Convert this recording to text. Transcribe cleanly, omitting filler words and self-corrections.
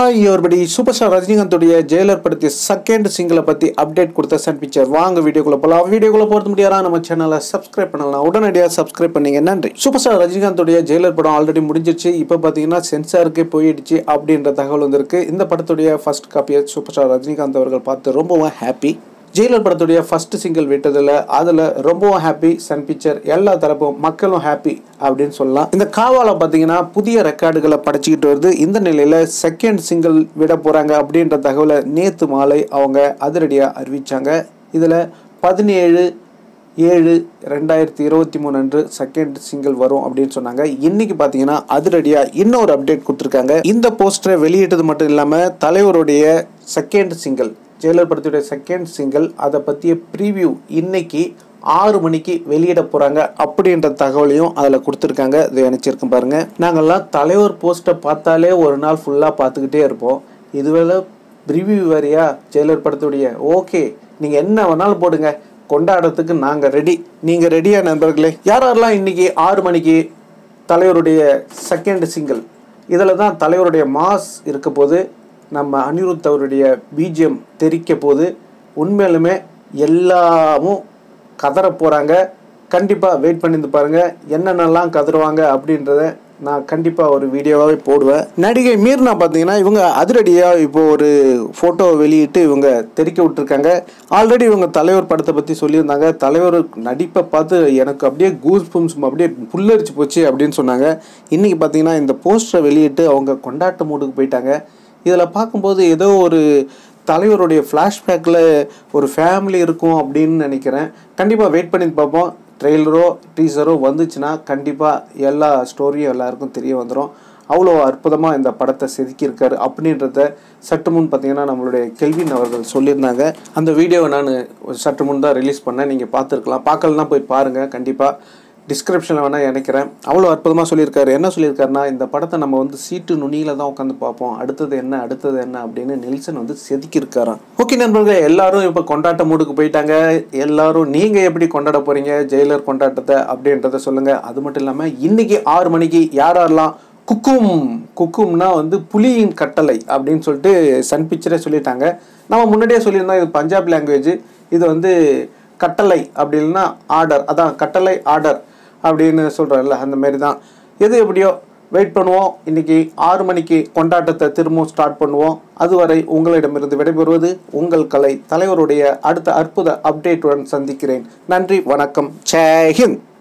Hi everybody, Superstar ரஜினிகாந்தோட Jailer படத்திய second சிங்கிளை பத்தி அப்டேட் கொடுத்த சன் பிக்சர். வாங்க வீடியோக்குள்ள போலாம். வீடியோக்குள்ள போறது முடியாதா நம்ம சேனலை சப்ஸ்கிரைப் பண்ணலாம். உடனடியாக சப்ஸ்கிரைப் பண்ணீங்க. நன்றி. சூப்பர்ஸ்டார் ரஜினிகாந்தோட ஜெயிலர் படம் ஆல்ரெடி முடிஞ்சிருச்சு. இப்போ பாத்தீங்கன்னா சென்சாருக்கு போயிடுச்சு அப்படின்ற தகவல் வந்திருக்கு. இந்த படத்துடைய ஃபர்ஸ்ட் காப்பியை சூப்பர்ஸ்டார் ரஜினிகாந்த் அவர்கள் பார்த்து ரொம்பவும் ஹாப்பி. ஜெயிலர் படத்துடைய ஃபர்ஸ்ட் சிங்கிள் விட்டதில் அதில் ரொம்பவும் ஹாப்பி. சன் பிக்சர் எல்லா தரப்பும் மக்களும் ஹாப்பி அப்படின்னு சொல்லலாம். இந்த காவால பார்த்தீங்கன்னா புதிய ரெக்கார்டுகளை படைச்சிக்கிட்டு வருது. இந்த நிலையில் செகண்ட் சிங்கிள் விட போகிறாங்க அப்படின்ற தகவலை நேற்று மாலை அவங்க அதிரடியாக அறிவித்தாங்க. இதில் 17/7/2023 அன்று செகண்ட் சிங்கிள் வரும் அப்படின்னு சொன்னாங்க. இன்னைக்கு பார்த்தீங்கன்னா அதிரடியாக இன்னொரு அப்டேட் கொடுத்துருக்காங்க. இந்த போஸ்டரை வெளியிட்டது மட்டும் இல்லாமல் தலைவருடைய செகண்ட் சிங்கிள் ஜெயிலர் படத்துடைய செகண்ட் சிங்கிள் அதை பற்றிய ப்ரீவியூ இன்னைக்கு 6 மணிக்கு வெளியிட போகிறாங்க அப்படின்ற தகவலையும் அதில் கொடுத்துருக்காங்க. இதை நினச்சிருக்கேன் பாருங்கள். நாங்கள்லாம் தலைவர் போஸ்ட்டை பார்த்தாலே ஒரு நாள் ஃபுல்லாக பார்த்துக்கிட்டே இருப்போம். இதுவேளை ப்ரிவியூ வேறையா ஜெயிலர் படத்துடைய? ஓகே, நீங்கள் என்ன வேணாலும் போடுங்க, கொண்டாடுறதுக்கு நாங்கள் ரெடி. நீங்கள் ரெடியா நண்பர்களே? யாரெல்லாம் இன்னைக்கு 6 மணிக்கு தலைவருடைய செகண்ட் சிங்கிள் இதில் தான் தலைவருடைய மாஸ் இருக்க போது, நம்ம அனிருத் அவருடைய பிஜிஎம் தெரிக்க போது, உண்மையிலுமே எல்லாமும் கதற போகிறாங்க. கண்டிப்பாக வெயிட் பண்ணிட்டு பாருங்கள் என்னென்னலாம் கதறுவாங்க அப்படின்றத நான் கண்டிப்பாக ஒரு வீடியோவாகவே போடுவேன். நடிகை மீர்னா பார்த்தீங்கன்னா இவங்க அதிரடியாக இப்போ ஒரு ஃபோட்டோ வெளியிட்டு இவங்க தெரிக்க விட்டுருக்காங்க. ஆல்ரெடி இவங்க தலைவர் படத்தை பற்றி சொல்லியிருந்தாங்க. தலைவர் நடிப்பை பார்த்து எனக்கு அப்படியே கூஸ் பம்ஸ் அப்படியே புல்லரிச்சு போச்சு அப்படின்னு சொன்னாங்க. இன்றைக்கி பார்த்தீங்கன்னா இந்த போஸ்டரை வெளியிட்டு அவங்க கொண்டாட்ட மூடுக்கு போயிட்டாங்க. இதில் பார்க்கும்போது ஏதோ ஒரு தலைவருடைய ஃப்ளாஷ்பேக்கில் ஒரு ஃபேமிலி இருக்கும் அப்படின்னு நினைக்கிறேன். கண்டிப்பாக வெயிட் பண்ணி பார்ப்போம். ட்ரெய்லரோ டீசரோ வந்துச்சுன்னா கண்டிப்பாக எல்லா ஸ்டோரியும் எல்லாருக்கும் தெரிய வந்துடும். அவ்வளோ அற்புதமாக இந்த படத்தை செதுக்கியிருக்காரு அப்படின்றத சற்று முன் பார்த்தீங்கன்னா நம்மளுடைய கெல்வின் அவர்கள் சொல்லியிருந்தாங்க. அந்த வீடியோவை நான் சற்று முன் தான் ரிலீஸ் பண்ணேன். நீங்கள் பார்த்துருக்கலாம். பார்க்கலன்னா போய் பாருங்கள். கண்டிப்பாக டிஸ்கிரிப்ஷனில் வேணால் நினைக்கிறேன். அவ்வளோ அற்புதமாக சொல்லியிருக்காரு. என்ன சொல்லியிருக்காருன்னா, இந்த படத்தை நம்ம சீட்டு நுனியில் தான் உட்காந்து பார்ப்போம். அடுத்தது என்ன அப்படின்னு நெல்சன் செதுக்கியிருக்காராம். ஓகே நண்பர்களே, எல்லாரும் இப்போ கொண்டாட்ட மூடுக்கு போயிட்டாங்க. எல்லாரும் நீங்கள் எப்படி கொண்டாட போகிறீங்க ஜெயிலர் கொண்டாட்டத்தை அப்படின்றத சொல்லுங்கள். அது மட்டும் இல்லாமல் இன்றைக்கி 6 மணிக்கு யாரெல்லாம் குக்கும்னா புலியின் கட்டளை அப்படின்னு சொல்லிட்டு சன் பிக்சரே சொல்லிட்டாங்க. நம்ம முன்னாடியே சொல்லியிருந்தோம் இது பஞ்சாப் லாங்குவேஜ். இது கட்டளை அப்படி இல்லைன்னா ஆர்டர், அதான் கட்டளை ஆர்டர் அப்படின்னு சொல்கிறேன்ல, அந்த மாரி தான். எது எப்படியோ வெயிட் பண்ணுவோம். இன்றைக்கி 6 மணிக்கு கொண்டாட்டத்தை திரும்பவும் ஸ்டார்ட் பண்ணுவோம். அதுவரை உங்களிடமிருந்து விடைபெறுவது உங்கள் கலை. தலைவருடைய அடுத்த அற்புத அப்டேட்டுடன் சந்திக்கிறேன். நன்றி, வணக்கம், ஜெய் ஹிந்த்.